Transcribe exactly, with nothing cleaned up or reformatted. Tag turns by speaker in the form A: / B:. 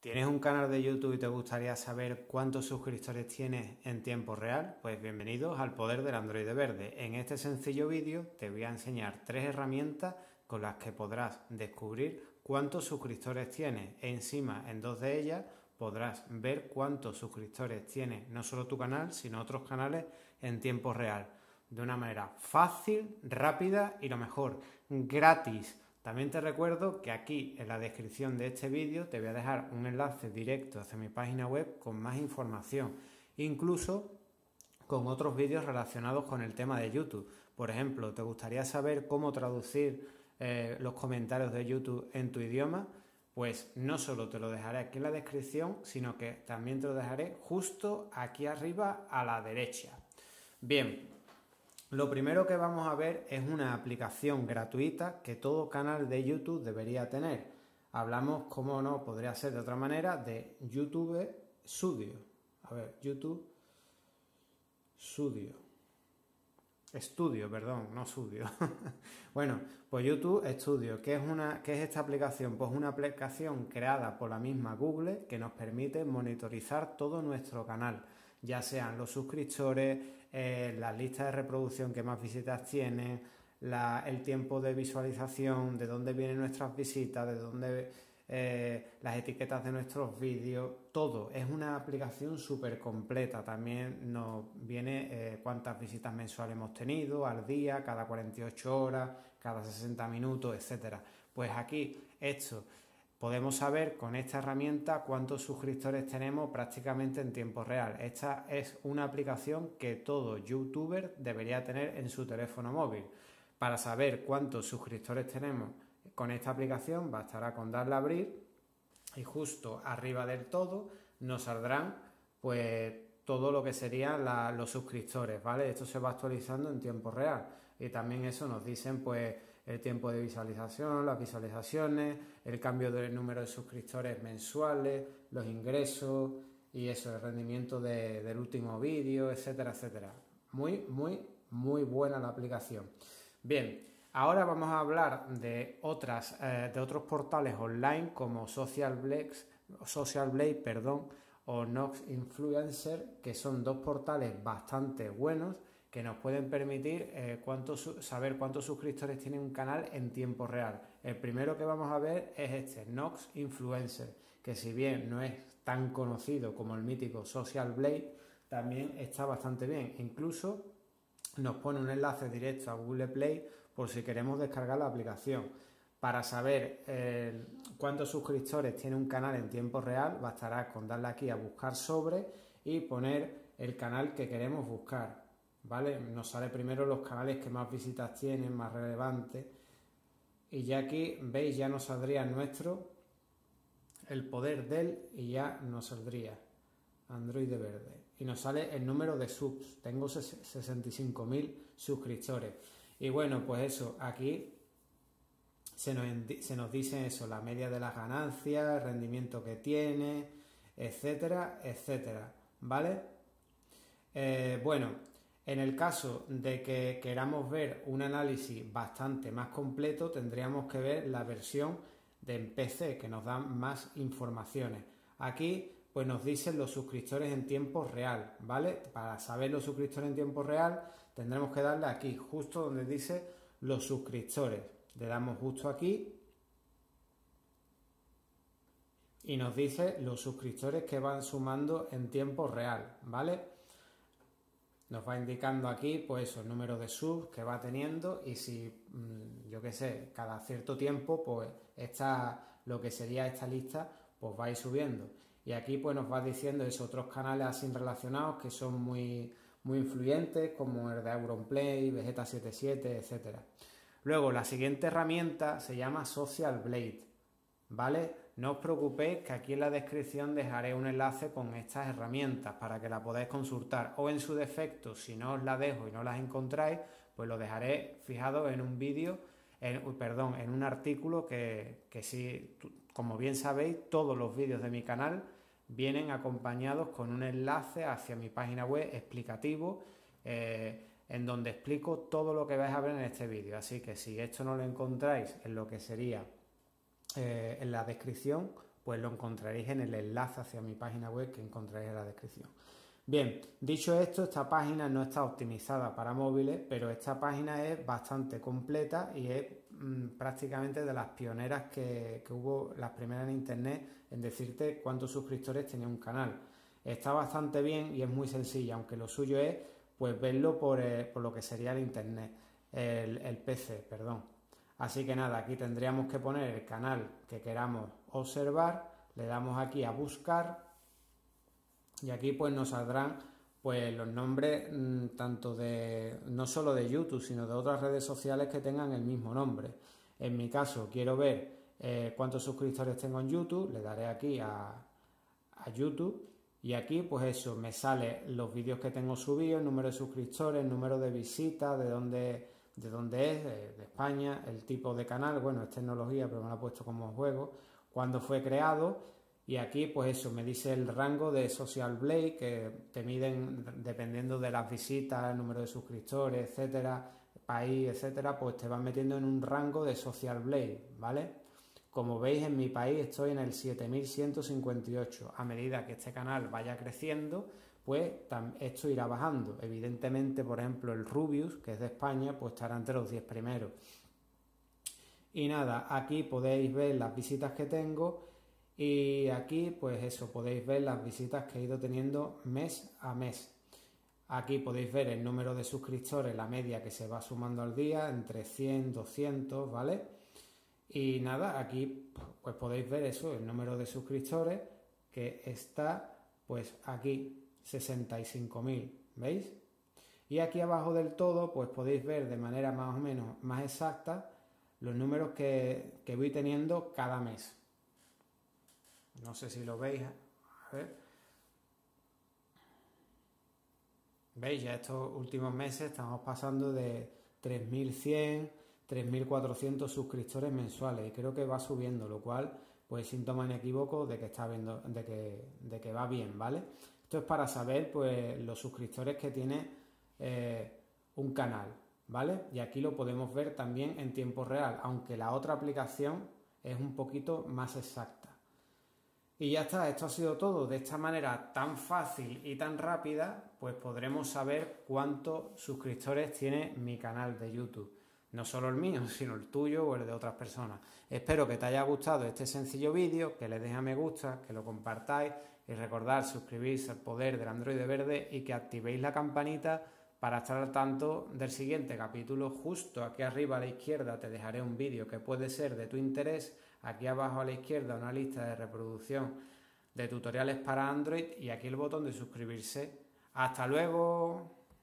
A: ¿Tienes un canal de YouTube y te gustaría saber cuántos suscriptores tienes en tiempo real? Pues bienvenidos al poder del Android verde. En este sencillo vídeo te voy a enseñar tres herramientas con las que podrás descubrir cuántos suscriptores tienes e encima en dos de ellas podrás ver cuántos suscriptores tiene no solo tu canal sino otros canales en tiempo real. De una manera fácil, rápida y lo mejor, gratis. También te recuerdo que aquí en la descripción de este vídeo te voy a dejar un enlace directo hacia mi página web con más información, incluso con otros vídeos relacionados con el tema de YouTube. Por ejemplo, ¿te gustaría saber cómo traducir eh, los comentarios de YouTube en tu idioma? Pues no solo te lo dejaré aquí en la descripción, sino que también te lo dejaré justo aquí arriba a la derecha. Bien. Lo primero que vamos a ver es una aplicación gratuita que todo canal de YouTube debería tener. Hablamos, como no podría ser de otra manera, de YouTube Studio. A ver, YouTube Studio. Studio, perdón, no Studio. Bueno, pues YouTube Studio. ¿Qué es, una, ¿Qué es esta aplicación? Pues una aplicación creada por la misma Google que nos permite monitorizar todo nuestro canal, ya sean los suscriptores, eh, las listas de reproducción que más visitas tienen, la, el tiempo de visualización, de dónde vienen nuestras visitas, de dónde eh, las etiquetas de nuestros vídeos, todo. Es una aplicación súper completa. También nos viene eh, cuántas visitas mensuales hemos tenido al día, cada cuarenta y ocho horas, cada sesenta minutos, etcétera. Pues aquí esto podemos saber con esta herramienta cuántos suscriptores tenemos prácticamente en tiempo real. Esta es una aplicación que todo youtuber debería tener en su teléfono móvil. Para saber cuántos suscriptores tenemos con esta aplicación bastará con darle a abrir y justo arriba del todo nos saldrán pues todo lo que serían la, los suscriptores, ¿vale? Esto se va actualizando en tiempo real y también eso nos dicen pues el tiempo de visualización, las visualizaciones, el cambio del número de suscriptores mensuales, los ingresos y eso, el rendimiento de, del último vídeo, etcétera, etcétera. Muy, muy, muy buena la aplicación. Bien, ahora vamos a hablar de, otras, eh, de otros portales online como Social Blade, Social Blade, perdón, o Nox Influencer, que son dos portales bastante buenos que nos pueden permitir eh, cuántos, saber cuántos suscriptores tiene un canal en tiempo real. El primero que vamos a ver es este, Nox Influencer, que si bien no es tan conocido como el mítico Social Blade, también está bastante bien. Incluso nos pone un enlace directo a Google Play por si queremos descargar la aplicación. Para saber eh, cuántos suscriptores tiene un canal en tiempo real, bastará con darle aquí a buscar sobre y poner el canal que queremos buscar. ¿Vale? Nos sale primero los canales que más visitas tienen, más relevantes. Y ya aquí, veis, ya nos saldría nuestro, el poder del, y ya nos saldría Android verde. Y nos sale el número de subs. Tengo sesenta y cinco mil suscriptores. Y bueno, pues eso, aquí se nos, se nos dice eso, la media de las ganancias, el rendimiento que tiene, etcétera, etcétera. ¿Vale? Eh, bueno. En el caso de que queramos ver un análisis bastante más completo, tendríamos que ver la versión de P C, que nos dan más informaciones. Aquí pues nos dicen los suscriptores en tiempo real, ¿vale? Para saber los suscriptores en tiempo real, tendremos que darle aquí, justo donde dice los suscriptores. Le damos justo aquí y nos dice los suscriptores que van sumando en tiempo real, ¿vale? Nos va indicando aquí, pues eso, el número de subs que va teniendo y si, yo qué sé, cada cierto tiempo, pues esta, lo que sería esta lista, pues va a ir subiendo. Y aquí pues nos va diciendo esos otros canales así relacionados que son muy, muy influyentes, como el de Auronplay, Vegeta setenta y siete, etcétera. Luego, la siguiente herramienta se llama Social Blade, ¿vale? No os preocupéis que aquí en la descripción dejaré un enlace con estas herramientas para que la podáis consultar o en su defecto, si no os la dejo y no las encontráis, pues lo dejaré fijado en un vídeo, en, perdón, en un artículo que, que sí, como bien sabéis, todos los vídeos de mi canal vienen acompañados con un enlace hacia mi página web explicativo, eh, en donde explico todo lo que vais a ver en este vídeo. Así que si esto no lo encontráis en lo que sería Eh, en la descripción, pues lo encontraréis en el enlace hacia mi página web que encontraréis en la descripción. Bien, dicho esto, esta página no está optimizada para móviles, pero esta página es bastante completa y es mmm, prácticamente de las pioneras que, que hubo, las primeras en internet, en decirte cuántos suscriptores tenía un canal. Está bastante bien y es muy sencilla, aunque lo suyo es pues verlo por, eh, por lo que sería el internet, el, el P C, perdón. Así que nada, aquí tendríamos que poner el canal que queramos observar, le damos aquí a buscar y aquí pues nos saldrán pues los nombres mmm, tanto de, no solo de YouTube, sino de otras redes sociales que tengan el mismo nombre. En mi caso quiero ver eh, cuántos suscriptores tengo en YouTube, le daré aquí a, a YouTube y aquí pues eso, me sale los vídeos que tengo subidos, el número de suscriptores, el número de visitas, de dónde, de dónde es, de, de España, el tipo de canal, bueno, es tecnología pero me lo ha puesto como juego, cuándo fue creado. Y aquí pues eso, me dice el rango de Social Blade, que te miden dependiendo de las visitas, el número de suscriptores, etcétera, país, etcétera, pues te van metiendo en un rango de Social Blade, ¿vale? Como veis, en mi país estoy en el siete mil ciento cincuenta y ocho. A medida que este canal vaya creciendo, pues esto irá bajando. Evidentemente, por ejemplo, el Rubius, que es de España, pues estará entre los diez primeros. Y nada, aquí podéis ver las visitas que tengo. Y aquí pues eso, podéis ver las visitas que he ido teniendo mes a mes. Aquí podéis ver el número de suscriptores, la media que se va sumando al día, entre cien, doscientos, ¿vale? Y nada, aquí pues podéis ver eso, el número de suscriptores que está pues aquí, sesenta y cinco mil, ¿veis? Y aquí abajo del todo pues podéis ver de manera más o menos más exacta los números que, que voy teniendo cada mes. No sé si lo veis, a ver. ¿Veis? Ya estos últimos meses estamos pasando de tres mil cien, tres mil cuatrocientos suscriptores mensuales y creo que va subiendo, lo cual pues es síntoma inequívoco de que está viendo, de que, de que va bien, ¿vale? Esto es para saber pues los suscriptores que tiene eh, un canal, ¿vale? Y aquí lo podemos ver también en tiempo real, aunque la otra aplicación es un poquito más exacta. Y ya está, esto ha sido todo. De esta manera tan fácil y tan rápida, pues podremos saber cuántos suscriptores tiene mi canal de YouTube. No solo el mío, sino el tuyo o el de otras personas. Espero que te haya gustado este sencillo vídeo, que le dejes a me gusta, que lo compartáis y recordad suscribirse al poder del Androide Verde y que activéis la campanita para estar al tanto del siguiente capítulo. Justo aquí arriba a la izquierda te dejaré un vídeo que puede ser de tu interés. Aquí abajo a la izquierda una lista de reproducción de tutoriales para Android y aquí el botón de suscribirse. ¡Hasta luego!